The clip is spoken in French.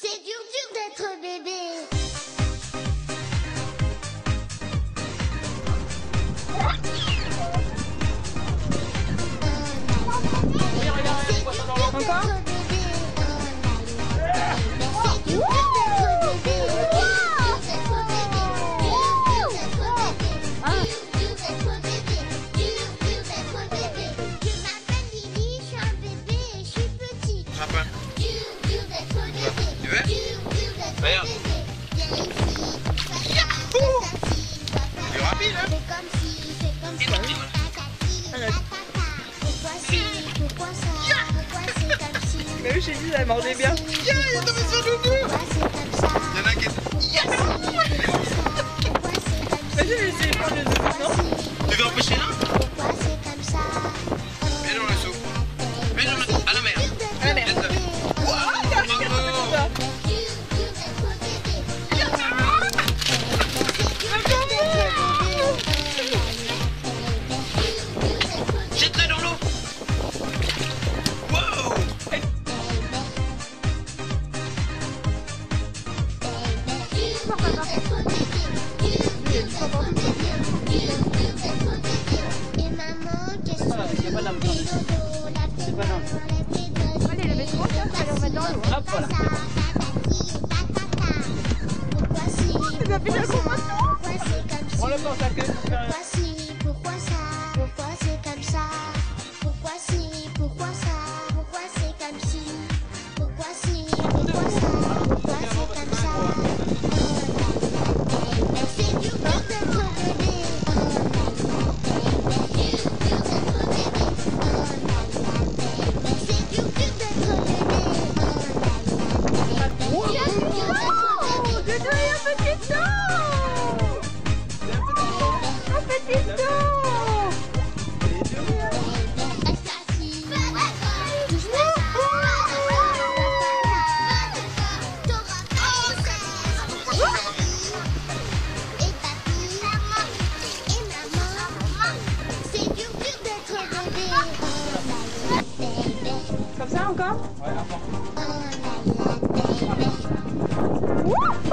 C'est dur d'être bébé. Encore? Regarde. Il est rapide, hein? Mais oui, j'ai dit, elle mordait bien. Il est tombé sur Loulou. Il y en a qui... Vas-y, mais c'est pas les autres, non? Tu veux empêcher là? Mets dans le seau. Mets dans le... à la mer. À la mer. Jette-le dans l'eau. Wow. Allez, le métro, ça, tu vas le remettre dans l'eau. Hop, voilà. Tu vas plus la convention. On le porte à queue pour faire un... Pourquoi ça? Pourquoi c'est comme ça? Pourquoi si? Pourquoi ça? Pourquoi c'est comme si? Pourquoi si? Pourquoi ça? Pourquoi c'est comme ça? C'est dur d'être bébé. C'est dur d'être Doudou, il y a un petit saut. Un petit saut. Comme ça encore? Ouais,